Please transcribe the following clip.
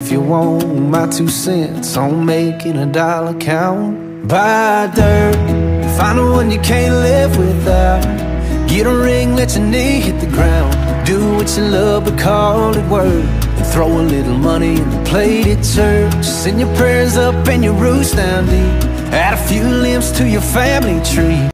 if you want my 2 cents on making a dollar count. Buy dirt, find the one you can't live without. Get a ring, let your knee hit the ground. Do what you love but call it work, and throw a little money in the plate at church. Send your prayers up and your roots down deep. Add a few limbs to your family tree.